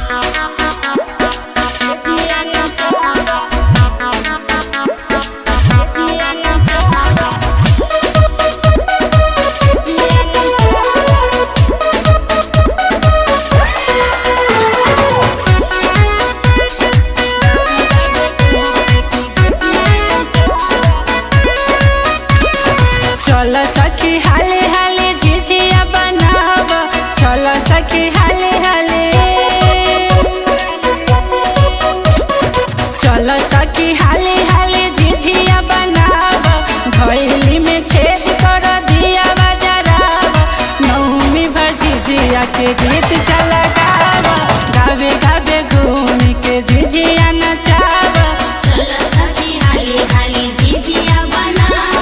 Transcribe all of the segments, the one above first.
चल सखी हाले हाले झिझिया बनाव, चल सखी हाले हाले, चल सखी हाले हाले झिझिया बनाव, घैली में छेद कर दिया बजराव, नौमी भर झिझिया के गीत चल गाव, गावे गावे घूम के झिझिया नचाव। चल सखी हाले हाले झिझिया बनाव,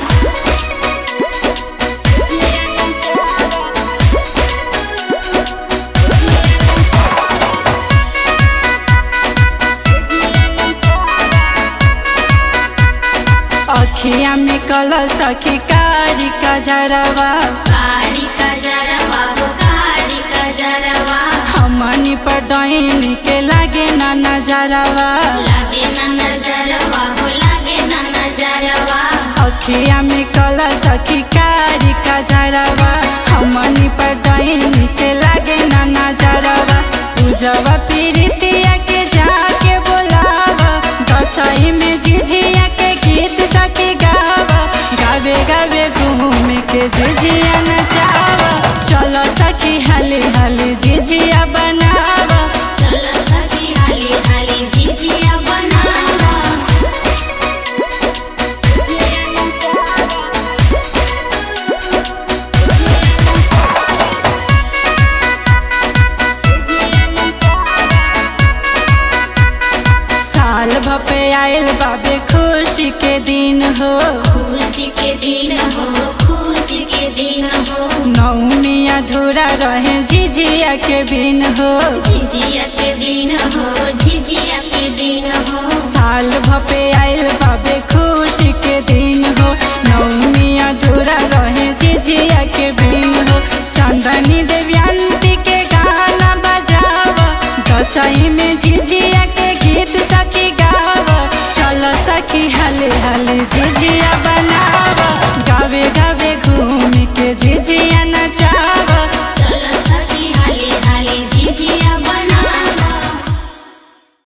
अखिया में कल सखी कारी कजरवा, कारी कजरवा हो कारी कजरवा, हमनी पर डैनी के लागे ना नजरवा, लागे ना नजरवा हो लागे ना नजरवा, अखिया में कल सखी कारी कजरवा, हमनी पर डैनी के लागे ना नजरवा, पूजवा पीरितिया के जाके बोलावा, दसई में झिझिया के गीत सखी गावा, गावे गावे घूम के झिझिया नचावा, चलो सखी हाले हाले झिझिया बनावा। चल सखी हाले हाले झिझिया बनाव, साल भपे आयल बाबे खुशी के दिन हो, खुशी के दिन हो खुशी के दिन हो, नौमी अधूरा रहे झिझिया के बिन हो, झिझिया के दिन हो झिझिया के दिन हो, साल भपे आयल बाबे खुशी के दिन हो, नौमी अधूरा रहे झिझिया के बिन हो, चंदनी देवयंती के गाना बजाव, दसई में झिझिया के गीत सखी गाव, चल सखी हाले हाले झिझिया